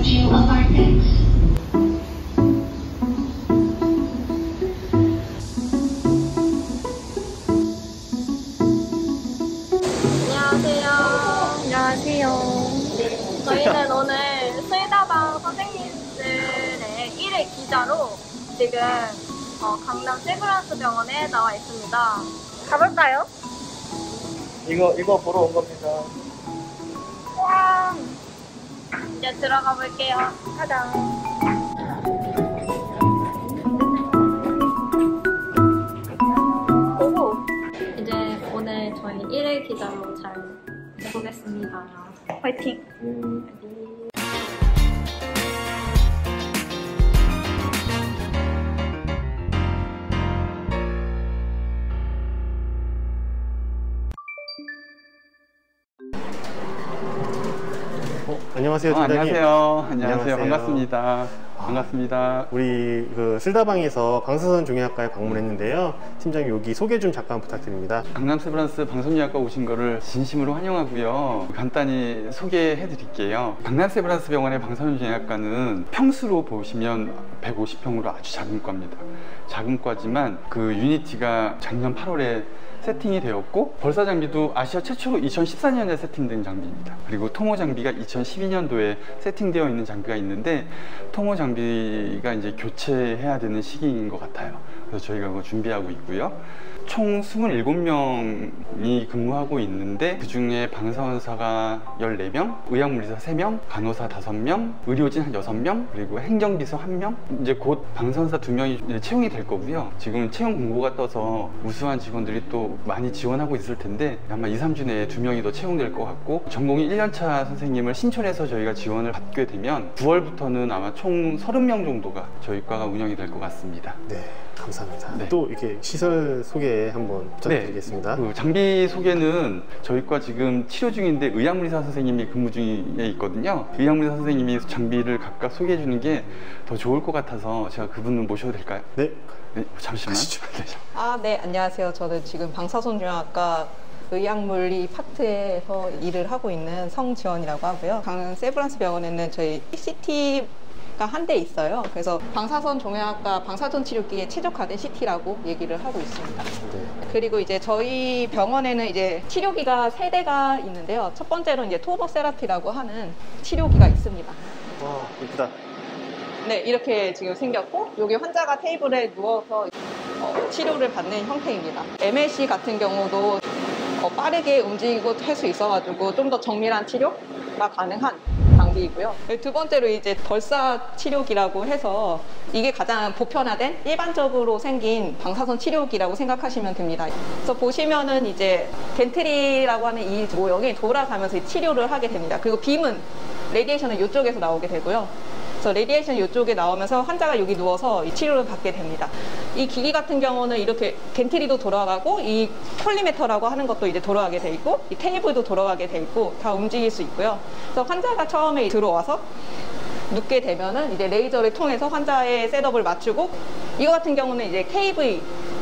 two of our thanks. 안녕하세요. 안녕하세요. 저희는 오늘 슬다방 선생님들의 1회 기자로 지금 강남 세브란스 병원에 나와 있습니다. 가볼까요? 이거 보러 온 겁니다. 와! 이제 들어가 볼게요. 가자. 오호! 이제 오늘 저희 1회 기자로 잘 해보겠습니다. 화이팅! 안녕하세요, 팀장님. 안녕하세요. 안녕하세요. 반갑습니다. 반갑습니다. 우리 그 슬다방에서 방사선 종양학과에 방문했는데요. 팀장님 여기 소개 좀 잠깐 부탁드립니다. 강남 세브란스 방송의학과 오신 거를 진심으로 환영하고요. 간단히 소개해 드릴게요. 강남 세브란스 병원의 방사선종양학과는 평수로 보시면 150평으로 아주 작은 과입니다. 작은 과지만 그 유니티가 작년 8월에 세팅이 되었고, 벌사 장비도 아시아 최초로 2014년에 세팅된 장비입니다. 그리고 토모 장비가 2012년도에 세팅되어 있는 장비가 있는데, 토모 장비가 이제 교체해야 되는 시기인 것 같아요. 그래서 저희가 그거 준비하고 있고요. 총 27명이 근무하고 있는데, 그 중에 방사선사가 14명, 의학물리사 3명, 간호사 5명, 의료진 한 6명, 그리고 행정비서 1명. 이제 곧 방사선사 2명이 채용이 될 거고요. 지금 채용 공고가 떠서 우수한 직원들이 또 많이 지원하고 있을 텐데, 아마 2, 3주 내에 2명이 더 채용될 것 같고, 전공이 1년차 선생님을 신촌에서 저희가 지원을 받게 되면 9월부터는 아마 총 30명 정도가 저희 과가 운영이 될 것 같습니다. 네, 감사합니다. 네. 또 이렇게 시설 소개 한번 부탁드리겠습니다. 그 장비 소개는 저희과 지금 치료 중인데 의학물리사 선생님이 근무 중에 있거든요. 의학물리사 선생님이 장비를 각각 소개해 주는 게 더 좋을 것 같아서 제가 그분을 모셔도 될까요? 네. 네, 잠시만. 네, 안녕하세요. 저는 지금 방사선종양학과 의학물리 파트에서 일을 하고 있는 성지원이라고 하고요. 강남 세브란스 병원에는 저희 CT가 한 대 있어요. 그래서 방사선 종양학과 방사선 치료기에 최적화된 CT라고 얘기를 하고 있습니다. 네. 그리고 이제 저희 병원에는 이제 치료기가 3대가 있는데요. 첫 번째로 이제 토머 세라피라고 하는 치료기가 있습니다. 와, 예쁘다. 네, 이렇게 지금 생겼고, 여기 환자가 테이블에 누워서 치료를 받는 형태입니다. MLC 같은 경우도 빠르게 움직이고 할 수 있어가지고 좀 더 정밀한 치료가 가능한 장비이고요. 두 번째로 이제 벌사 치료기라고 해서 이게 가장 보편화된 일반적으로 생긴 방사선 치료기라고 생각하시면 됩니다. 그래서 보시면은 이제 겐트리라고 하는 이 모형이 돌아가면서 치료를 하게 됩니다. 그리고 빔은 레디에이션은 이쪽에서 나오게 되고요. 그래서 레디에이션 이쪽에 나오면서 환자가 여기 누워서 이 치료를 받게 됩니다. 이 기기 같은 경우는 이렇게 겐트리도 돌아가고, 이 콜리메터라고 하는 것도 이제 돌아가게 돼 있고, 이 테이블도 돌아가게 돼 있고, 다 움직일 수 있고요. 그래서 환자가 처음에 들어와서 눕게 되면은 이제 레이저를 통해서 환자의 셋업을 맞추고, 이거 같은 경우는 이제 KV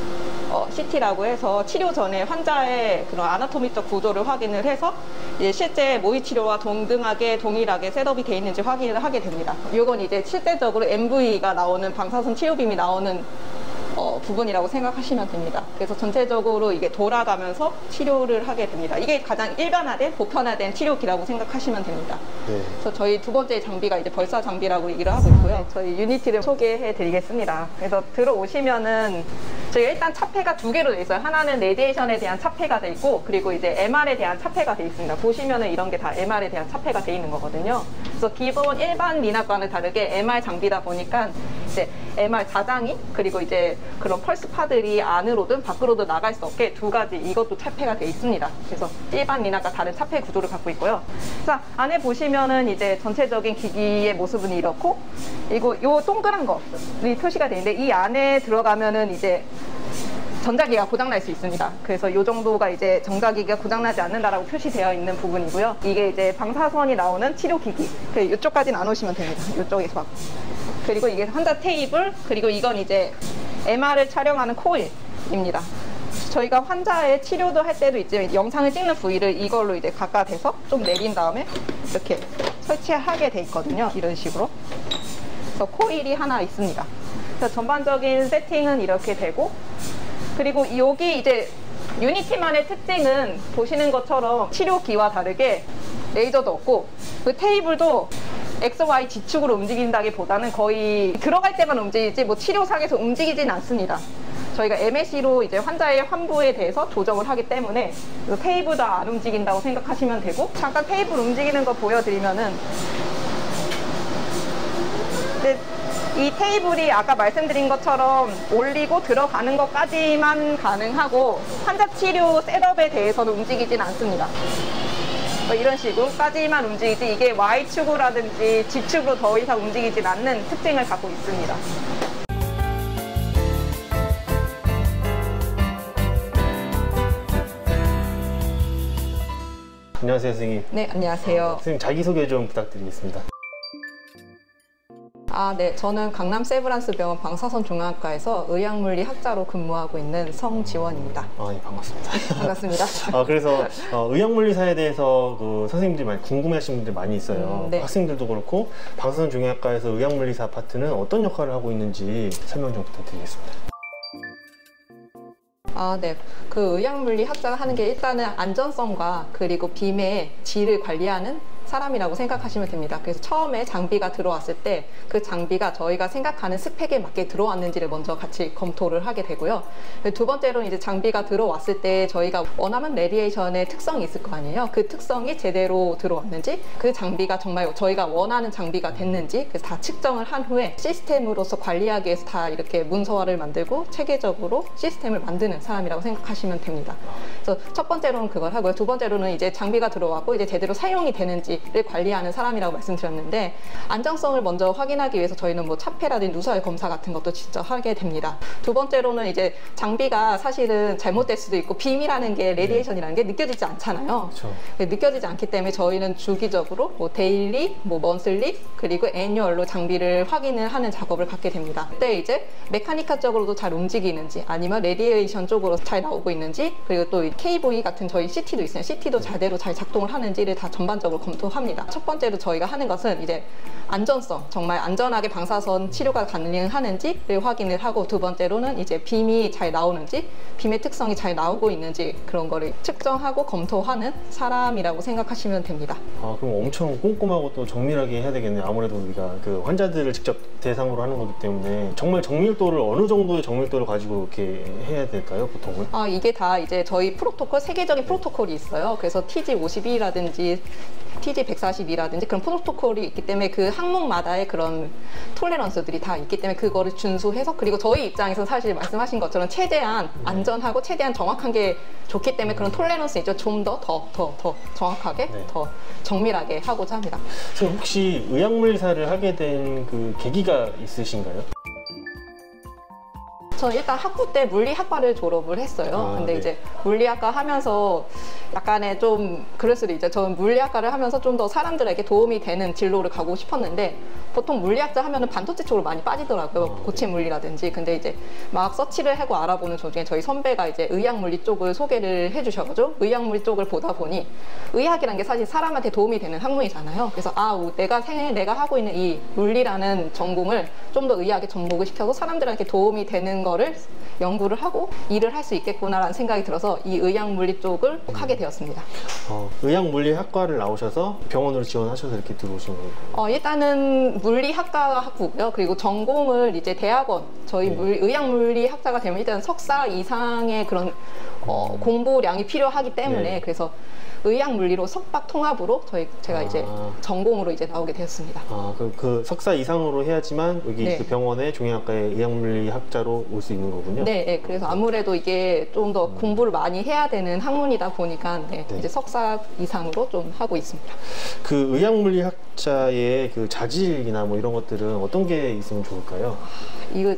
CT라고 해서 치료 전에 환자의 그런 아나토미적 구조를 확인을 해서 이제 실제 모의 치료와 동등하게 동일하게 셋업이 되어 있는지 확인을 하게 됩니다. 이건 이제 실제적으로 MV가 나오는 방사선 치료빔이 나오는 부분이라고 생각하시면 됩니다. 그래서 전체적으로 이게 돌아가면서 치료를 하게 됩니다. 이게 가장 일반화된, 보편화된 치료기라고 생각하시면 됩니다. 네. 그래서 저희 두 번째 장비가 이제 벌사 장비라고 얘기를 하고 있고요. 저희 유니티를 소개해 드리겠습니다. 그래서 들어오시면은 저희가 일단 차폐가 2개로 되어 있어요. 하나는 레디에이션에 대한 차폐가 되어 있고, 그리고 이제 MR에 대한 차폐가 되어 있습니다. 보시면은 이런 게 다 MR에 대한 차폐가 되어 있는 거거든요. 그래서 기본 일반 미나과는 다르게 MR 장비다 보니까 이제 MR 자장이, 그리고 이제 그런 펄스파들이 안으로든 밖으로든 나갈 수 없게 2가지 이것도 차폐가 되어 있습니다. 그래서 일반 미나과 다른 차폐 구조를 갖고 있고요. 자, 안에 보시면은 이제 전체적인 기기의 모습은 이렇고, 그리고 요 동그란 거이 표시가 되는데, 이 안에 들어가면은 이제 전자기가 고장날 수 있습니다. 그래서 이 정도가 이제 전자기가 고장나지 않는다라고 표시되어 있는 부분이고요. 이게 이제 방사선이 나오는 치료기기. 이쪽까지는 안 오시면 됩니다. 이쪽에서. 그리고 이게 환자 테이블, 그리고 이건 이제 MR을 촬영하는 코일입니다. 저희가 환자의 치료도 할 때도 이제 영상을 찍는 부위를 이걸로 이제 가까대서 좀 내린 다음에 이렇게 설치하게 돼 있거든요. 이런 식으로. 그래서 코일이 하나 있습니다. 그래서 전반적인 세팅은 이렇게 되고, 그리고 여기 이제 유니티만의 특징은 보시는 것처럼 치료기와 다르게 레이저도 없고, 그 테이블도 XY 지축으로 움직인다기보다는 거의 들어갈 때만 움직이지 뭐 치료상에서 움직이진 않습니다. 저희가 MSC로 이제 환자의 환부에 대해서 조정을 하기 때문에 테이블도 안 움직인다고 생각하시면 되고, 잠깐 테이블 움직이는 거 보여드리면은, 이 테이블이 아까 말씀드린 것처럼 올리고 들어가는 것까지만 가능하고 환자 치료 셋업에 대해서는 움직이진 않습니다. 이런 식으로까지만 움직이지 이게 Y축으로라든지 G축으로 더 이상 움직이진 않는 특징을 갖고 있습니다. 안녕하세요, 선생님. 네, 안녕하세요. 선생님 자기소개 좀 부탁드리겠습니다. 네. 저는 강남 세브란스병원 방사선종양학과에서 의학물리 학자로 근무하고 있는 성지원입니다. 네, 반갑습니다. 반갑습니다. 그래서 의학물리사에 대해서 선생님들이 많이 궁금해하시는 분들이 많이 있어요. 네. 학생들도 그렇고 방사선종양학과에서 의학물리사 파트는 어떤 역할을 하고 있는지 설명 좀 부탁드리겠습니다. 네. 그 의학물리 학자가 하는 게 일단은 안전성과 그리고 빔의 질을 관리하는 사람이라고 생각하시면 됩니다. 그래서 처음에 장비가 들어왔을 때 그 장비가 저희가 생각하는 스펙에 맞게 들어왔는지를 먼저 같이 검토를 하게 되고요. 두 번째로는 이제 장비가 들어왔을 때 저희가 원하는 레디에이션의 특성이 있을 거 아니에요. 그 특성이 제대로 들어왔는지, 그 장비가 정말 저희가 원하는 장비가 됐는지, 그래서 다 측정을 한 후에 시스템으로서 관리하기 위해서 다 이렇게 문서화를 만들고 체계적으로 시스템을 만드는 사람이라고 생각하시면 됩니다. 그래서 첫 번째로는 그걸 하고요. 두 번째로는 이제 장비가 들어왔고 이제 제대로 사용이 되는지를 관리하는 사람이라고 말씀드렸는데, 안정성을 먼저 확인하기 위해서 저희는 뭐 차폐라든지 누설 검사 같은 것도 직접 하게 됩니다. 두 번째로는 이제 장비가 사실은 잘못될 수도 있고 빔이라는 게 레디에이션이라는 게 느껴지지 않잖아요. 그렇죠. 느껴지지 않기 때문에 저희는 주기적으로 뭐 데일리, 뭐 먼슬리, 그리고 애뉴얼로 장비를 확인을 하는 작업을 받게 됩니다. 그때 이제 메카니카적으로도 잘 움직이는지, 아니면 레디에이션 쪽으로 잘 나오고 있는지, 그리고 또 KV 같은 저희 CT도 있어요. CT도 제대로 잘 작동을 하는지를 다 전반적으로 검토합니다. 첫 번째로 저희가 하는 것은 이제 안전성, 정말 안전하게 방사선 치료가 가능하는지를 확인을 하고, 두 번째로는 이제 빔이 잘 나오는지, 빔의 특성이 잘 나오고 있는지 그런 거를 측정하고 검토하는 사람이라고 생각하시면 됩니다. 그럼 엄청 꼼꼼하고 또 정밀하게 해야 되겠네요. 아무래도 우리가 그 환자들을 직접 대상으로 하는 거기 때문에 정말 정밀도를 어느 정도의 정밀도를 가지고 이렇게 해야 될까요, 보통은? 이게 다 이제 저희 프로토콜, 세계적인 프로토콜이 있어요. 그래서 TG52라든지 TG142라든지 그런 프로토콜이 있기 때문에 그 항목마다의 그런 톨레런스들이 다 있기 때문에 그거를 준수해서, 그리고 저희 입장에서 사실 말씀하신 것처럼 최대한 안전하고 최대한 정확한 게 좋기 때문에 그런 톨레런스 있죠. 좀 더 정확하게, 더 정밀하게 하고자 합니다. 선생님 혹시 의학물리사를 하게 된 그 계기가 있으신가요? 저는 일단 학부 때 물리학과를 졸업을 했어요. 근데 네. 이제 물리학과 하면서 약간의 좀 그럴 수도 있죠. 저는 물리학과를 하면서 좀 더 사람들에게 도움이 되는 진로를 가고 싶었는데, 보통 물리학자 하면은 반도체 쪽으로 많이 빠지더라고요. 고체 물리라든지. 근데 이제 막 서치를 하고 알아보는 도중에 저희 선배가 이제 의학물리 쪽을 소개를 해주셔가지고 의학물리 쪽을 보다 보니, 의학이란 게 사실 사람한테 도움이 되는 학문이잖아요. 그래서 내가 하고 있는 이 물리라는 전공을 좀 더 의학에 접목을 시켜서 사람들한테 도움이 되는 거를 연구를 하고 일을 할 수 있겠구나라는 생각이 들어서 이 의학물리 쪽을 하게 되었습니다. 의학물리학과를 나오셔서 병원으로 지원하셔서 이렇게 들어오신 거예요? 일단은 물리학과 학부고요. 그리고 전공을 이제 대학원, 저희 의학물리학자가 되면 일단 석사 이상의 그런 공부량이 필요하기 때문에 그래서 의학물리로 석박 통합으로 제가 이제 전공으로 이제 나오게 되었습니다. 그 석사 이상으로 해야지만 여기 그 병원의 종양학과의 의학물리학자로 올 수 있는 거군요. 네, 그래서 아무래도 이게 좀 더 공부를 많이 해야 되는 학문이다 보니까 이제 석사 이상으로 좀 하고 있습니다. 그 의학물리학자의 그 자질이나 뭐 이런 것들은 어떤 게 있으면 좋을까요? 이거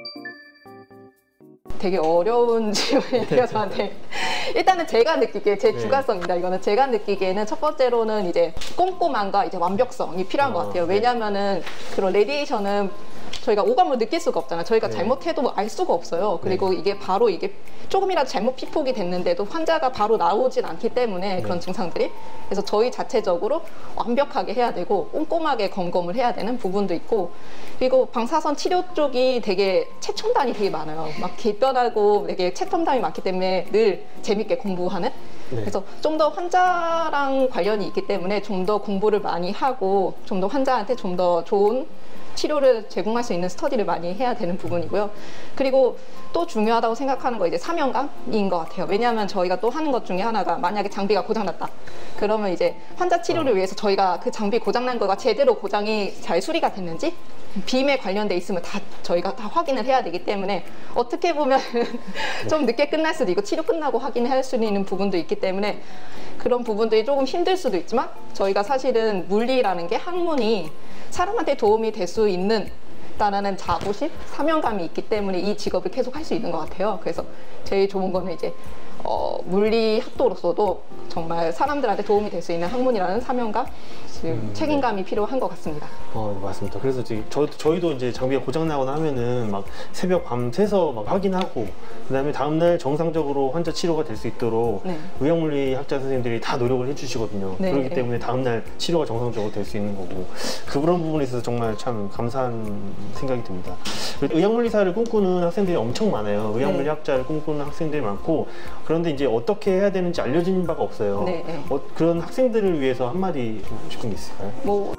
되게 어려운 질문이에요, 저한테. 일단은 제가 느끼기에 제 주관성입니다. 이거는 제가 느끼기에는 첫 번째로는 이제 꼼꼼함과 이제 완벽성이 필요한 것 같아요. 왜냐면은 그런 레디에이션은 저희가 오감을 느낄 수가 없잖아요. 저희가 네. 잘못해도 알 수가 없어요. 그리고 이게 바로 이게 조금이라도 잘못 피폭이 됐는데도 환자가 바로 나오진 않기 때문에 그런 증상들이. 그래서 저희 자체적으로 완벽하게 해야 되고 꼼꼼하게 점검을 해야 되는 부분도 있고, 그리고 방사선 치료 쪽이 되게 최첨단이 되게 많아요. 막 개변하고 되게 최첨단이 많기 때문에 늘 재밌게 공부하는. 그래서 좀 더 환자랑 관련이 있기 때문에 좀 더 공부를 많이 하고 좀 더 환자한테 좀 더 좋은 치료를 제공할 수 있는 스터디를 많이 해야 되는 부분이고요. 그리고 또 중요하다고 생각하는 거 이제 사명감인 것 같아요. 왜냐하면 저희가 또 하는 것 중에 하나가 만약에 장비가 고장났다. 그러면 이제 환자 치료를 위해서 저희가 그 장비 고장난 거가 제대로 고장이 잘 수리가 됐는지 빔에 관련돼 있으면 다 저희가 다 확인을 해야 되기 때문에 어떻게 보면 좀 늦게 끝날 수도 있고 치료 끝나고 확인할 수 있는 부분도 있기 때문에 그런 부분들이 조금 힘들 수도 있지만 저희가 사실은 물리라는 게 학문이 사람한테 도움이 될 수 있는 다라는 자부심, 사명감이 있기 때문에 이 직업을 계속 할 수 있는 것 같아요. 그래서 제일 좋은 거는 이제 물리 학도로서도 정말 사람들한테 도움이 될 수 있는 학문이라는 사명감, 책임감이 필요한 것 같습니다. 맞습니다. 그래서 지금 저희도 이제 장비가 고장나거나 하면은 막 새벽 밤새서 막 확인하고, 그 다음에 다음날 정상적으로 환자 치료가 될 수 있도록 의학물리 학자 선생님들이 다 노력을 해주시거든요. 그렇기 때문에 다음날 치료가 정상적으로 될 수 있는 거고, 그런 부분에 있어서 정말 참 감사한 생각이 듭니다. 의학물리사를 꿈꾸는 학생들이 엄청 많아요. 의학물리 학자를 꿈꾸는 학생들이 많고, 그런데 이제 어떻게 해야 되는지 알려진 바가 없어요. 그런 학생들을 위해서 한마디 하고 싶은 게 있을까요?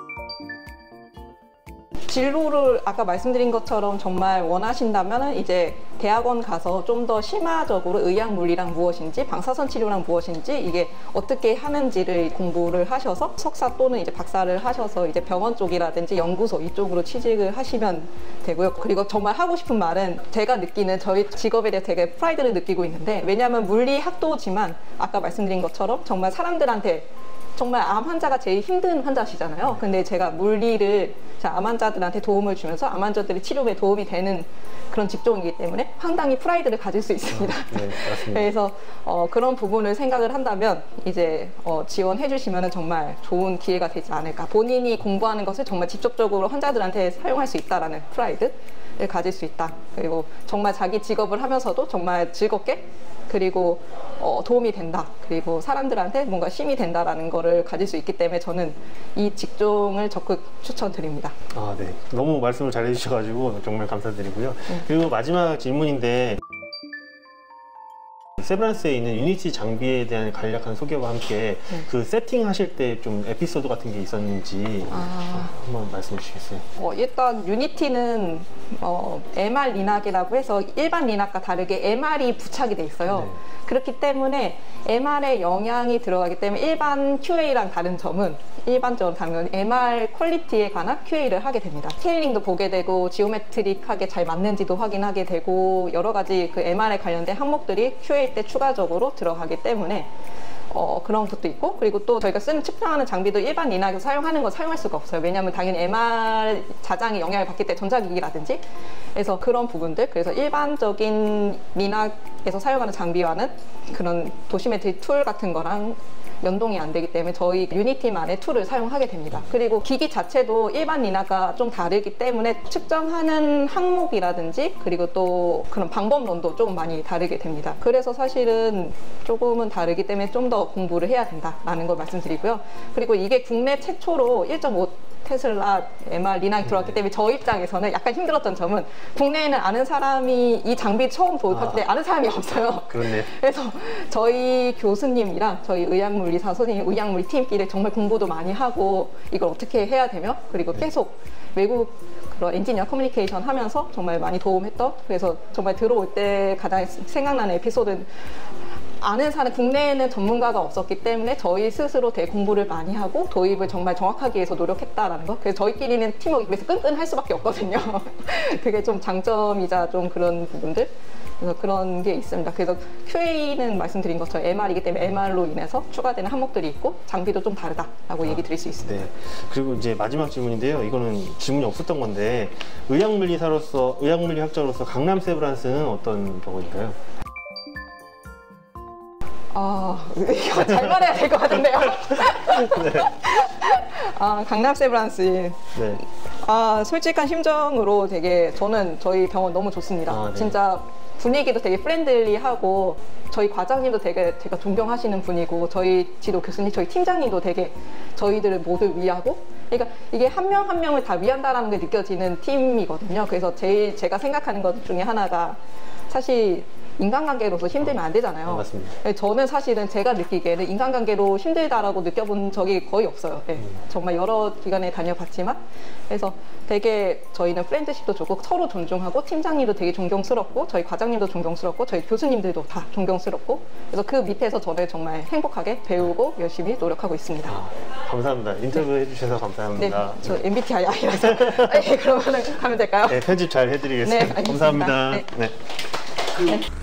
진로를 아까 말씀드린 것처럼 정말 원하신다면 이제 대학원 가서 좀 더 심화적으로 의학물리랑 무엇인지 방사선 치료랑 무엇인지 이게 어떻게 하는지를 공부를 하셔서 석사 또는 이제 박사를 하셔서 이제 병원 쪽이라든지 연구소 이쪽으로 취직을 하시면 되고요. 그리고 정말 하고 싶은 말은 제가 느끼는 저희 직업에 대해 되게 프라이드를 느끼고 있는데, 왜냐하면 물리 학도지만 아까 말씀드린 것처럼 정말 사람들한테 정말 암 환자가 제일 힘든 환자시잖아요. 근데 제가 물리를 암 환자들한테 도움을 주면서 암 환자들의 치료에 도움이 되는 그런 직종이기 때문에 상당히 프라이드를 가질 수 있습니다. 네, 맞습니다. 그래서 그런 부분을 생각을 한다면 이제 지원해 주시면 정말 좋은 기회가 되지 않을까. 본인이 공부하는 것을 정말 직접적으로 환자들한테 사용할 수 있다라는 프라이드를 가질 수 있다. 그리고 정말 자기 직업을 하면서도 정말 즐겁게, 그리고 도움이 된다, 그리고 사람들한테 뭔가 힘이 된다라는 거를 가질 수 있기 때문에 저는 이 직종을 적극 추천드립니다. 네. 너무 말씀을 잘 해주셔가지고 정말 감사드리고요. 그리고 마지막 질문인데, 세브란스에 있는 유니티 장비에 대한 간략한 소개와 함께 그 세팅하실 때 좀 에피소드 같은 게 있었는지 한번 말씀해 주시겠어요? 일단 유니티는 MR 리낙이라고 해서 일반 리낙과 다르게 MR이 부착이 돼 있어요. 그렇기 때문에 MR에 영향이 들어가기 때문에 일반 QA랑 다른 점은, 일반적으로 다른 건 MR 퀄리티에 관한 QA를 하게 됩니다. 스케일링도 보게 되고 지오메트릭하게 잘 맞는지도 확인하게 되고 여러 가지 그 MR에 관련된 항목들이 QA 때 추가적으로 들어가기 때문에 그런 것도 있고, 그리고 또 저희가 쓰는 측정하는 장비도 일반 리낙에서 사용하는 건 사용할 수가 없어요. 왜냐하면 당연히 MR 자장이 영향을 받기 때문에 전자기기라든지, 그래서 그런 부분들, 그래서 일반적인 리낙에서 사용하는 장비와는 그런 도시메트리 툴 같은 거랑 연동이 안 되기 때문에 저희 유니티만의 툴을 사용하게 됩니다. 그리고 기기 자체도 일반 리낙과 좀 다르기 때문에 측정하는 항목이라든지 그리고 또 그런 방법론도 조금 많이 다르게 됩니다. 그래서 사실은 조금은 다르기 때문에 좀 더 공부를 해야 된다라는 걸 말씀드리고요. 그리고 이게 국내 최초로 1.5 테슬라 MR 리낙이 들어왔기 때문에 저 입장에서는 약간 힘들었던 점은, 국내에는 아는 사람이 이 장비 처음 도입할 때 아는 사람이 없어요. 그렇네. 그래서 저희 교수님이랑 저희 의학물리사 선생님, 의학물리 팀끼리 정말 공부도 많이 하고 이걸 어떻게 해야 되며, 그리고 계속 외국 그런 엔지니어 커뮤니케이션 하면서 정말 많이 도움했던, 그래서 정말 들어올 때 가장 생각나는 에피소드는, 아는 사람, 국내에는 전문가가 없었기 때문에 저희 스스로 되게 공부를 많이 하고 도입을 정말 정확하게 해서 노력했다라는 거. 그래서 저희끼리는 팀워크 그래서 끈끈할 수밖에 없거든요. 그게 좀 장점이자 좀 그런 부분들. 그래서 그런 게 있습니다. 그래서 QA는 말씀드린 것처럼 MR이기 때문에 MR로 인해서 추가되는 항목들이 있고 장비도 좀 다르다라고 얘기 드릴 수 있습니다. 네. 그리고 이제 마지막 질문인데요. 이거는 질문이 없었던 건데, 의학물리사로서, 의학물리 학자로서 강남 세브란스는 어떤 병원일까요? 이거 잘 말해야 될 것 같은데요. 네. 강남 세브란스. 네. 솔직한 심정으로 되게 저는 저희 병원 너무 좋습니다. 네. 진짜 분위기도 되게 프렌들리하고 저희 과장님도 되게 제가 존경하시는 분이고 저희 지도 교수님, 저희 팀장님도 되게 저희들을 모두 위하고 그러니까 이게 한 명 한 명을 다 위한다라는 게 느껴지는 팀이거든요. 그래서 제일 제가 생각하는 것 중에 하나가 사실 인간관계로서 힘들면 안 되잖아요. 맞습니다. 저는 사실은 제가 느끼기에는 인간관계로 힘들다라고 느껴본 적이 거의 없어요. 네. 정말 여러 기관에 다녀봤지만 그래서 되게 저희는 프렌드십도 좋고 서로 존중하고 팀장님도 되게 존경스럽고 저희 과장님도 존경스럽고 저희 교수님들도 다 존경스럽고 그래서 그 밑에서 저는 정말 행복하게 배우고 열심히 노력하고 있습니다. 감사합니다. 인터뷰 해주셔서 감사합니다. 네, 저 MBTI 아니라서 네, 그러면 가면 될까요? 네, 편집 잘 해드리겠습니다. 네, 알겠습니다. 감사합니다. 네. 네.